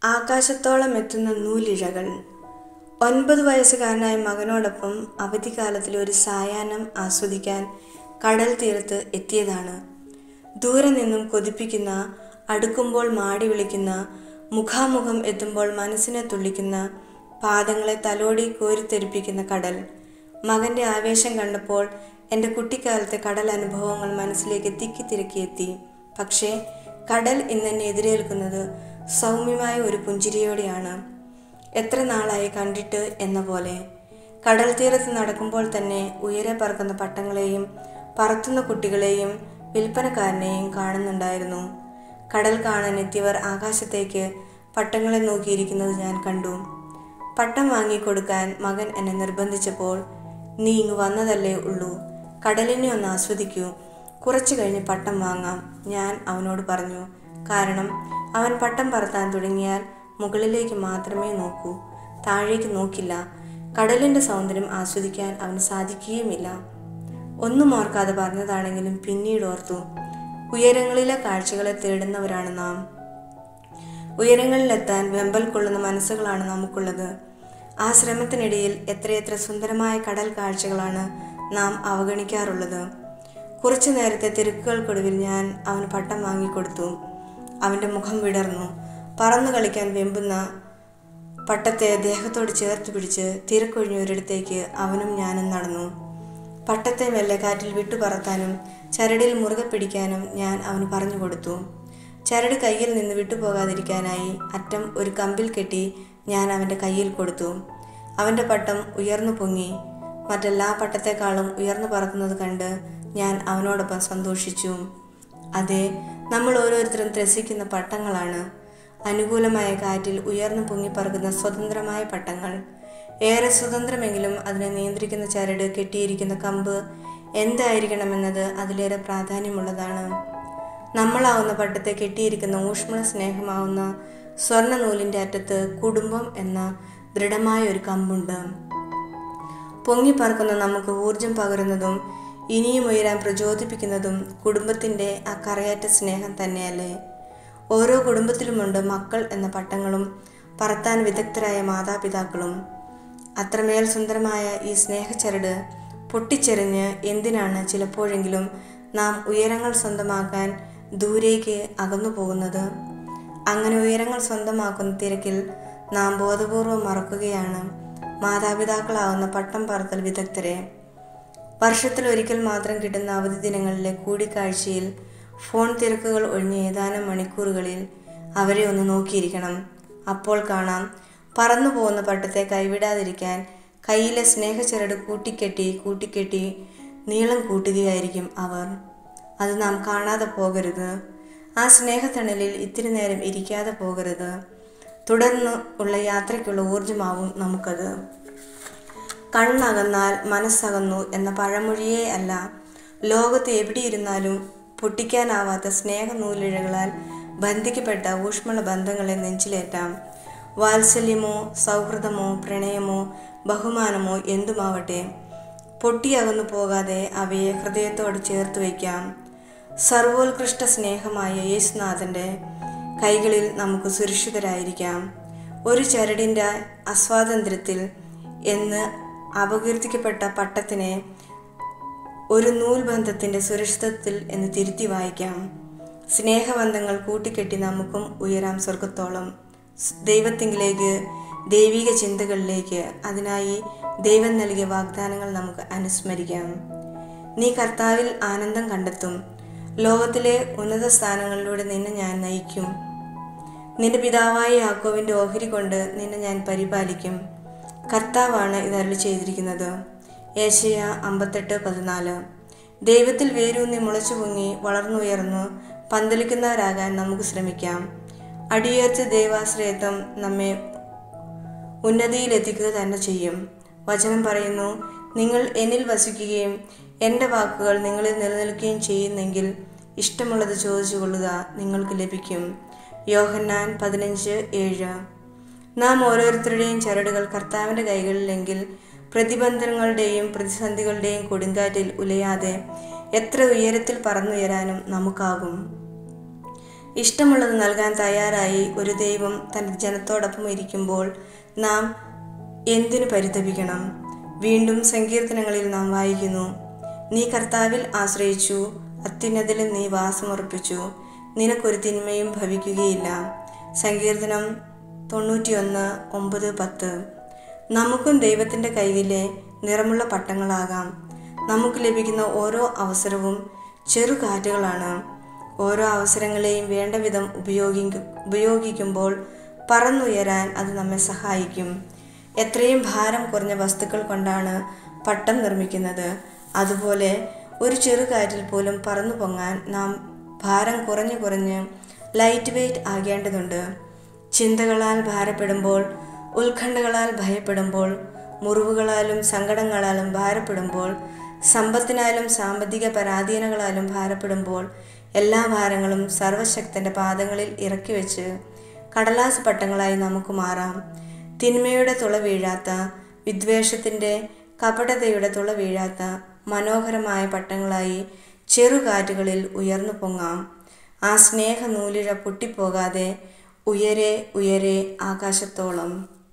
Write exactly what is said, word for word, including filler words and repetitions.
ആകാശത്തോളം എത്തുന്ന നൂലിഴകൾ. ഒൻപത് വയസ്സുകാരനായ മകനോടൊപ്പം അവധിക്കാലത്തിൽ ഒരു സായാഹ്നം ആസ്വദിക്കാൻ കടൽ തീരത്ത് എത്തിയതാണ്. ദൂരെ നിന്നും കൊതിപ്പിക്കുന്ന, അടുക്കുമ്പോൾ മാടി വിളിക്കുന്ന, മുഖാമുഖം എത്തുമ്പോൾ മനസ്സിനെ തുള്ളിക്കുന്ന, പാദങ്ങളെ തലോടി കോരിത്തെരിപ്പിക്കുന്ന കടൽ. മകൻ്റെ ആവേശം കണ്ടപ്പോൾ എൻ്റെ കുട്ടിക്കാലത്തെ കടൽ അനുഭവങ്ങൾ മനസ്സിലേക്ക് തിക്കിത്തിരക്കിയെത്തി. പക്ഷേ കടൽ ഇന്നെന്നെ എതിരേൽക്കുന്നത് സൗമ്യമായ ഒരു പുഞ്ചിരിയോടെയാണ്. എത്ര നാളായി കണ്ടിട്ട് എന്ന പോലെ. കടൽ തീരത്ത് നടക്കുമ്പോൾ തന്നെ ഉയരെ പറക്കുന്ന പട്ടങ്ങളെയും പറത്തുന്ന കുട്ടികളെയും വിൽപ്പനക്കാരനെയും കാണുന്നുണ്ടായിരുന്നു. കടൽ കാണാൻ എത്തിയവർ ആകാശത്തേക്ക് പട്ടങ്ങളെ നോക്കിയിരിക്കുന്നത് ഞാൻ കണ്ടു. പട്ടം വാങ്ങിക്കൊടുക്കാൻ മകൻ എന്നെ നിർബന്ധിച്ചപ്പോൾ, നീ ഇങ്ങ് വന്നതല്ലേ ഉള്ളൂ, കടലിനെ ഒന്ന് ആസ്വദിക്കൂ, കുറച്ചു കഴിഞ്ഞ് പട്ടം വാങ്ങാം, ഞാൻ അവനോട് പറഞ്ഞു. കാരണം അവൻ പട്ടം പറത്താൻ തുടങ്ങിയാൽ മുകളിലേക്ക് മാത്രമേ നോക്കൂ, താഴേക്ക് നോക്കില്ല. കടലിൻ്റെ സൗന്ദര്യം ആസ്വദിക്കാൻ അവന് സാധിക്കുകയുമില്ല. ഒന്നും ഓർക്കാതെ പറഞ്ഞതാണെങ്കിലും പിന്നീട് ഓർത്തു. ഉയരങ്ങളിലെ കാഴ്ചകളെ തേടുന്നവരാണ് നാം. ഉയരങ്ങളിലെത്താൻ വെമ്പൽ കൊള്ളുന്ന മനസ്സുകളാണ് നമുക്കുള്ളത്. ആ ശ്രമത്തിനിടയിൽ എത്രയെത്ര സുന്ദരമായ കടൽ കാഴ്ചകളാണ് നാം അവഗണിക്കാറുള്ളത്. കുറച്ചു നേരത്തെ തിരക്കുകൾക്കൊടുവിൽ ഞാൻ അവന് പട്ടം വാങ്ങിക്കൊടുത്തു. അവൻ്റെ മുഖം വിടർന്നു. പറന്നു കളിക്കാൻ വെമ്പുന്ന പട്ടത്തെ ദേഹത്തോട് ചേർത്ത് പിടിച്ച് തിരക്കൊഴിഞ്ഞ ഒരിടത്തേക്ക് അവനും ഞാനും നടന്നു. പട്ടത്തെ മെല്ലെ കാറ്റിൽ വിട്ടു പറത്താനും ചരടിൽ മുറുകെ പിടിക്കാനും ഞാൻ അവന് പറഞ്ഞു കൊടുത്തു. ചരട് കയ്യിൽ നിന്ന് വിട്ടുപോകാതിരിക്കാനായി അറ്റം ഒരു കമ്പിൽ കെട്ടി ഞാൻ അവൻ്റെ കയ്യിൽ കൊടുത്തു. അവൻ്റെ പട്ടം ഉയർന്നു പൊങ്ങി. മറ്റെല്ലാ പട്ടത്തെക്കാളും ഉയർന്നു പറക്കുന്നത് കണ്ട് ഞാൻ അവനോടൊപ്പം സന്തോഷിച്ചു. അതെ, നമ്മൾ ഓരോരുത്തരും ത്രസിക്കുന്ന പട്ടങ്ങളാണ്. അനുകൂലമായ കാറ്റിൽ ഉയർന്നു പൊങ്ങിപ്പറക്കുന്ന സ്വതന്ത്രമായ പട്ടങ്ങൾ. ഏറെ സ്വതന്ത്രമെങ്കിലും അതിനെ നിയന്ത്രിക്കുന്ന ചരട്, കെട്ടിയിരിക്കുന്ന കമ്പ് എന്തായിരിക്കണമെന്നത് അതിലേറെ പ്രാധാന്യമുള്ളതാണ്. നമ്മളാവുന്ന പട്ടത്തെ കെട്ടിയിരിക്കുന്ന ഊഷ്മള സ്നേഹമാവുന്ന സ്വർണ്ണ നൂലിൻ്റെ അറ്റത്ത് കുടുംബം എന്ന ദൃഢമായ ഒരു കമ്പുണ്ട്. പൊങ്ങിപ്പറക്കുന്ന നമുക്ക് ഊർജം പകരുന്നതും ഇനിയും ഉയരാൻ പ്രചോദിപ്പിക്കുന്നതും കുടുംബത്തിൻ്റെ ആ കറയറ്റ സ്നേഹം തന്നെയല്ലേ. ഓരോ കുടുംബത്തിലുമുണ്ട് മക്കൾ എന്ന പട്ടങ്ങളും പറത്താൻ വിദഗ്ധരായ മാതാപിതാക്കളും. അത്രമേൽ സുന്ദരമായ ഈ സ്നേഹച്ചരട് പൊട്ടിച്ചെറിഞ്ഞ് എന്തിനാണ് ചിലപ്പോഴെങ്കിലും നാം ഉയരങ്ങൾ സ്വന്തമാക്കാൻ ദൂരേക്ക് അകന്നു പോകുന്നത്? അങ്ങനെ ഉയരങ്ങൾ സ്വന്തമാക്കുന്ന തിരക്കിൽ നാം ബോധപൂർവം മറക്കുകയാണ് മാതാപിതാക്കളാവുന്ന പട്ടം പറത്തൽ വിദഗ്ധരെ. വർഷത്തിൽ ഒരിക്കൽ മാത്രം കിട്ടുന്ന അവധി ദിനങ്ങളിലെ കൂടിക്കാഴ്ചയിൽ ഫോൺ തിരക്കുകൾ ഒഴിഞ്ഞ ഏതാനും മണിക്കൂറുകളിൽ അവരെ ഒന്ന് നോക്കിയിരിക്കണം. അപ്പോൾ കാണാം, പറന്നു പോകുന്ന പട്ടത്തെ കൈവിടാതിരിക്കാൻ കയ്യിലെ സ്നേഹച്ചരട് കൂട്ടിക്കെട്ടി കൂട്ടിക്കെട്ടി നീളം കൂട്ടുകയായിരിക്കും അവർ. അത് നാം കാണാതെ പോകരുത്. ആ സ്നേഹത്തണലിൽ ഇത്തിരി നേരം ഇരിക്കാതെ പോകരുത്. തുടർന്ന് ഉള്ള യാത്രയ്ക്കുള്ള ഊർജമാവും നമുക്കത്. കണ്ണകന്നാൽ മനസ്സകന്നു എന്ന പഴമൊഴിയേ അല്ല, ലോകത്ത് എവിടെയിരുന്നാലും പൊട്ടിക്കാനാവാത്ത സ്നേഹനൂലിഴകളാൽ ബന്ധിക്കപ്പെട്ട ഊഷ്മള ബന്ധങ്ങളെ നെഞ്ചിലേറ്റാം. വാത്സല്യമോ സൗഹൃദമോ പ്രണയമോ ബഹുമാനമോ എന്തുമാവട്ടെ, പൊട്ടിയകന്നു പോകാതെ അവയെ ഹൃദയത്തോട് ചേർത്ത് വയ്ക്കാം. സർവോത്കൃഷ്ട സ്നേഹമായ യേശുനാഥൻ്റെ കൈകളിൽ നമുക്ക് സുരക്ഷിതരായിരിക്കാം. ഒരു ചരടിൻ്റെ അസ്വാതന്ത്ര്യത്തിൽ എന്ന് അപകീർത്തിക്കപ്പെട്ട പട്ടത്തിനെ ഒരു നൂൽബന്ധത്തിൻ്റെ സുരക്ഷിതത്വത്തിൽ എന്ന് തിരുത്തി വായിക്കാം. സ്നേഹബന്ധങ്ങൾ കൂട്ടിക്കെട്ടി നമുക്കും ഉയരാം സ്വർഗത്തോളം, ദൈവത്തിങ്കിലേക്ക്, ദൈവിക ചിന്തകളിലേക്ക്. അതിനായി ദൈവം നൽകിയ വാഗ്ദാനങ്ങൾ നമുക്ക് അനുസ്മരിക്കാം. നീ കർത്താവിൽ ആനന്ദം കണ്ടെത്തും. ലോകത്തിലെ ഉന്നത സ്ഥാനങ്ങളിലൂടെ നിന്നെ ഞാൻ നയിക്കും. നിന്റെ പിതാവായ യാക്കോബിൻ്റെ ഓഹരി കൊണ്ട് നിന്നെ ഞാൻ പരിപാലിക്കും. കർത്താവാണ് ഇത് അരുളി ചെയ്തിരിക്കുന്നത്. യെശയ്യാ അമ്പത്തെട്ട് പതിനാല്. ദൈവത്തിൽ വേരൂന്നി മുളച്ചു പൊങ്ങി വളർന്നുയർന്നു പന്തലിക്കുന്നവരാകാൻ നമുക്ക് ശ്രമിക്കാം. അടിയുയർച്ച ദൈവാശ്രയത്വം നമ്മെ ഉന്നതിയിലെത്തിക്കുക തന്നെ ചെയ്യും. വചനം പറയുന്നു, നിങ്ങൾ എന്നിൽ വസിക്കുകയും എൻ്റെ വാക്കുകൾ നിങ്ങളിൽ നിലനിൽക്കുകയും ചെയ്യുന്നെങ്കിൽ ഇഷ്ടമുള്ളത് ചോദിച്ചു കൊള്ളുക, നിങ്ങൾക്ക് ലഭിക്കും. യോഹന്നാൻ പതിനഞ്ച് ഏഴ്. നാം ഓരോരുത്തരുടെയും ചരടുകൾ കർത്താവിൻ്റെ കൈകളിലെങ്കിൽ പ്രതിബന്ധങ്ങളുടെയും പ്രതിസന്ധികളുടെയും കൊടുങ്കാറ്റിൽ ഉലയാതെ എത്ര ഉയരത്തിൽ പറന്നുയരാനും നമുക്കാകും. ഇഷ്ടമുള്ളത് നൽകാൻ തയ്യാറായി ഒരു ദൈവം തൻ്റെ ജനത്തോടൊപ്പം ഇരിക്കുമ്പോൾ നാം എന്തിനു പരിതപിക്കണം? വീണ്ടും സങ്കീർത്തനങ്ങളിൽ നാം വായിക്കുന്നു, നീ കർത്താവിൽ ആശ്രയിച്ചു, അത്യുന്നതിലും നീ വാസമുറപ്പിച്ചു, നിനക്കൊരു തിന്മയും ഭവിക്കുകയില്ല. സങ്കീർത്തനം തൊണ്ണൂറ്റിയൊന്ന് ഒമ്പത് പത്ത്. നമുക്കും ദൈവത്തിൻ്റെ കൈയിലെ നിറമുള്ള പട്ടങ്ങളാകാം. നമുക്ക് ലഭിക്കുന്ന ഓരോ അവസരവും ചെറുകാറ്റുകളാണ്. ഓരോ അവസരങ്ങളെയും വേണ്ട വിധം ഉപയോഗിക്ക ഉപയോഗിക്കുമ്പോൾ പറന്നുയരാൻ അത് നമ്മെ സഹായിക്കും. എത്രയും ഭാരം കുറഞ്ഞ വസ്തുക്കൾ കൊണ്ടാണ് പട്ടം നിർമ്മിക്കുന്നത്. അതുപോലെ ഒരു ചെറുകാറ്റിൽ പോലും പറന്നു പൊങ്ങാൻ നാം ഭാരം കുറഞ്ഞു കുറഞ്ഞ് ലൈറ്റ് വെയ്റ്റ് ആകേണ്ടതുണ്ട്. ചിന്തകളാൽ ഭാരപ്പെടുമ്പോൾ, ഉത്കണ്ഠകളാൽ ഭയപ്പെടുമ്പോൾ, മുറിവുകളാലും സങ്കടങ്ങളാലും ഭാരപ്പെടുമ്പോൾ, സമ്പത്തിനാലും സാമ്പത്തിക പരാധീനങ്ങളാലും ഭാരപ്പെടുമ്പോൾ എല്ലാ ഭാരങ്ങളും സർവശക്തൻ്റെ പാദങ്ങളിൽ ഇറക്കി വെച്ച് കടലാസ് പട്ടങ്ങളായി നമുക്ക് മാറാം. തിന്മയുടെ തുള വീഴാത്ത, വിദ്വേഷത്തിൻ്റെ കപടതയുടെ തുള വീഴാത്ത മനോഹരമായ പട്ടങ്ങളായി ചെറുകാറ്റുകളിൽ ഉയർന്നു പൊങ്ങാം. ആ സ്നേഹ നൂലിഴ പൊട്ടിപ്പോകാതെ ഉയരെ ഉയരെ ആകാശത്തോളം.